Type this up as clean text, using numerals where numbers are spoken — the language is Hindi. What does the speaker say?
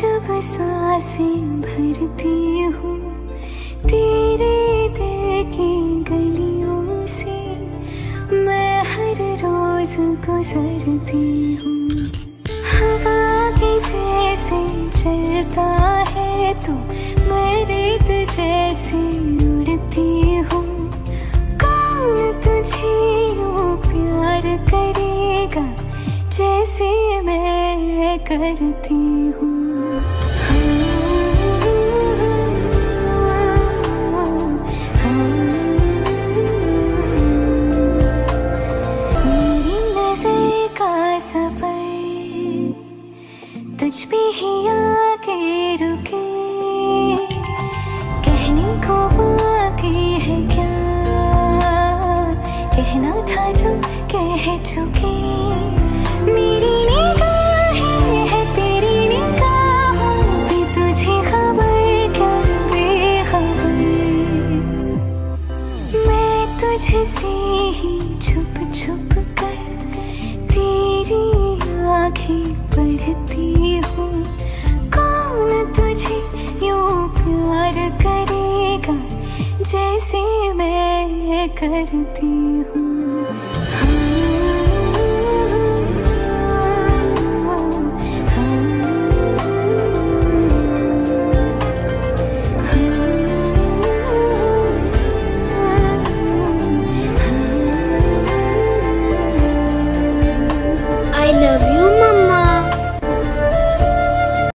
जब सांसें भरती हूँ तेरे दिल की गलियों से, मैं हर रोज गुजरती हूँ। हवा के जैसे चलता है तू, मैं रेत जैसे उड़ती हूँ। कौन तुझे यूँ प्यार करेगा जैसे मैं करती हूँ। मेरी नजर का सफर तुझ पे ही आके रुके, कहने को बाकी है क्या, कहना था जो कह चुके। मेरी निगाहें है तेरी निगाहों पे, तुझे खबर क्या बेखबर। मैं तुझसे ही छुप छुप कर तेरी आँखें पढ़ती हूँ। कौन तुझे यूँ प्यार करेगा जैसे मैं करती हूँ।